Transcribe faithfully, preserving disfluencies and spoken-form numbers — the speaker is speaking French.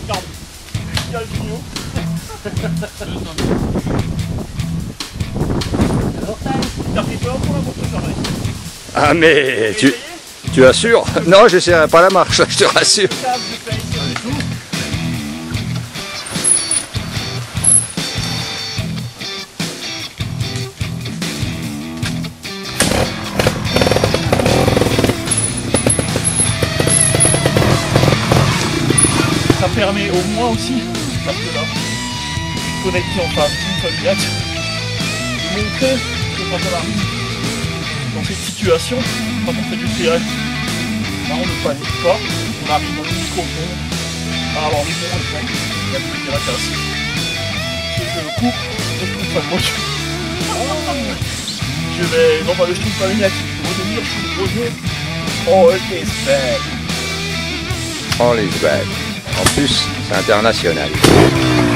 Regarde, il y a le vidéo. Alors, t'as pris peur pour la moto, j'arrête. Ah mais tu, tu assures? Non, j'essaierai pas la marche, je te rassure. Ça permet au moins aussi, parce que là, connecté en face d'une familiale, de montrer que quand on arrive dans cette situation, quand on fait du trial, là on ne panique pas, on arrive dans le micro-fond, alors les bons écrans, il y a plus de la casse. Si je coupe, je coupe pas de motion. Je vais, non pas le style pas les mecs, je vais revenir, je suis posé. Oh, it's bad. All is bad. En plus, c'est international.